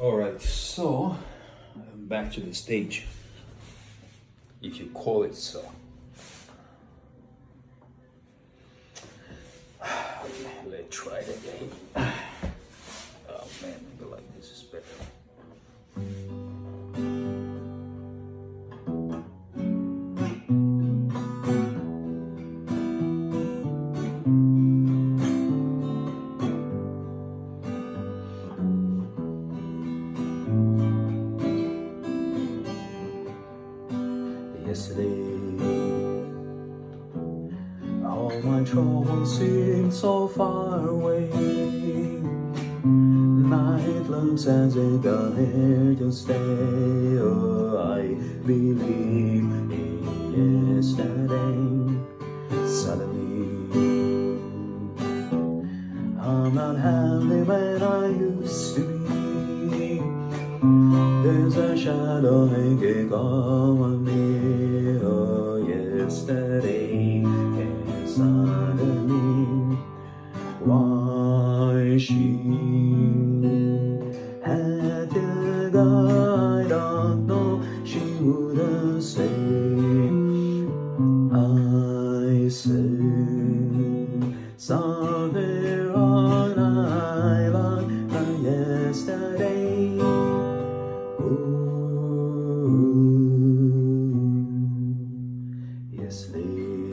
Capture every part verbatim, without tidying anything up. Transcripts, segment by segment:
All right, so back to the stage, if you call it so. Let's try it again. Oh man, maybe like this is better. Yesterday, all my troubles seem so far away. Night looks as if I'm here to stay. Oh, I believe in yesterday. Suddenly, I'm not happy when I used to be. There's a shadow hanging over me. Oh, yesterday, and suddenly, why she had to go, I don't know. She wouldn't say. I said somewhere on an island, but yesterday. Ooh, yesterday,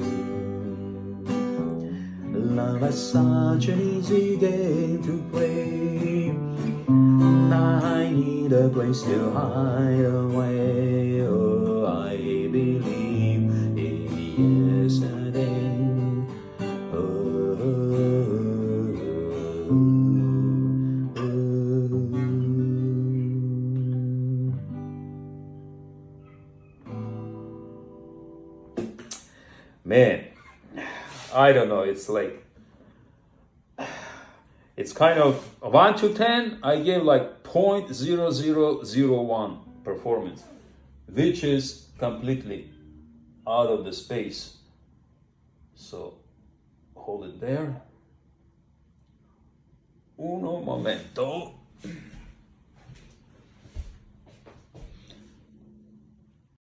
love is such an easy game to play. I need a place to hide away. Oh, I believe in yesterday. Oh, Man, I don't know, it's like, it's kind of one to ten, I gave like zero point zero zero zero one performance, which is completely out of the space. So hold it there. Uno momento.